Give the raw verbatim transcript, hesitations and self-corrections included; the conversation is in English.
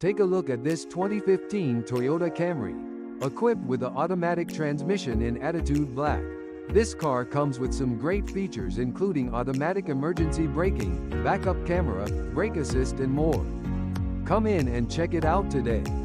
Take a look at this twenty fifteen Toyota Camry, equipped with an automatic transmission in Attitude Black. This car comes with some great features including automatic emergency braking, backup camera, brake assist and more. Come in and check it out today.